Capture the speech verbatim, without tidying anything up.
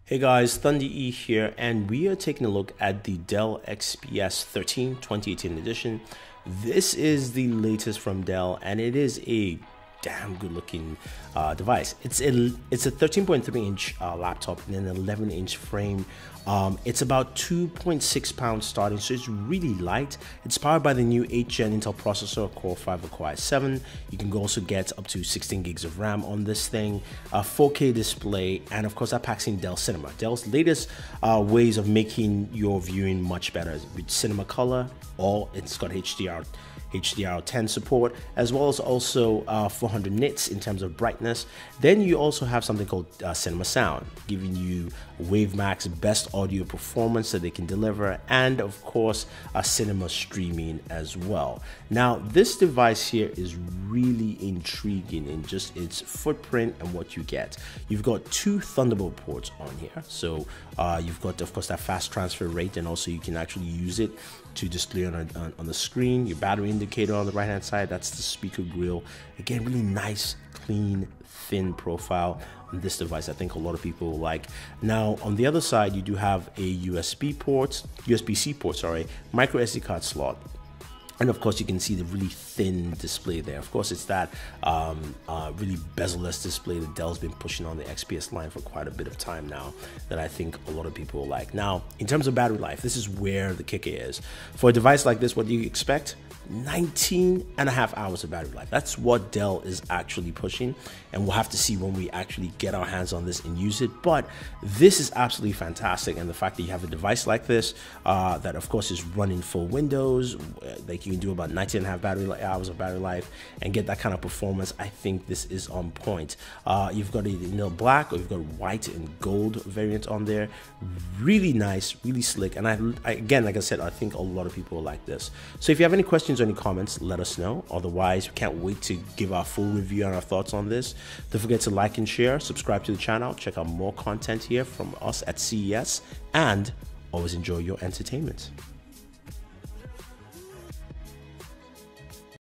Hey guys, Thunder E here, and we are taking a look at the Dell X P S thirteen twenty eighteen edition. This is the latest from Dell, and it is a damn good looking uh, device. It's a it's a thirteen point three inch uh, laptop in an eleven inch frame. Um, it's about two point six pounds starting, so it's really light. It's powered by the new eighth gen Intel processor, Core five or Core i seven. You can also get up to sixteen gigs of RAM on this thing, a four K display, and of course that packs in Dell Cinema. Dell's latest uh, ways of making your viewing much better with Cinema Color, or it's got H D R H D R ten support, as well as also uh, four hundred nits in terms of brightness. Then you also have something called uh, Cinema Sound, giving you Wavemax best audio performance that they can deliver, and of course a cinema streaming as well. Now this device here is really intriguing in just its footprint and what you get. You've got two Thunderbolt ports on here, so uh, you've got of course that fast transfer rate, and also you can actually use it to display on, on, on the screen. Your battery indicator on the right hand side, that's the speaker grill. Again, really nice, clean, thin profile on this device. I think a lot of people will like. Now on the other side, you do have a U S B port, U S B C port, sorry, micro S D card slot. And of course, you can see the really thin display there. Of course, it's that um, uh, really bezel-less display that Dell's been pushing on the X P S line for quite a bit of time now, that I think a lot of people like. Now, in terms of battery life, this is where the kicker is. For a device like this, what do you expect? nineteen and a half hours of battery life. That's what Dell is actually pushing, and we'll have to see when we actually get our hands on this and use it. But this is absolutely fantastic, and the fact that you have a device like this uh, that of course is running full Windows, like you can do about nineteen and a half battery hours of battery life and get that kind of performance, I think this is on point. Uh, you've got a you know, black, or you've got white and gold variant on there. Really nice, really slick, and I, I again, like I said, I think a lot of people like this. So if you have any questions or any comments, let us know. Otherwise, we can't wait to give our full review and our thoughts on this. Don't forget to like and share, subscribe to the channel, check out more content here from us at C E S, and always enjoy your entertainment.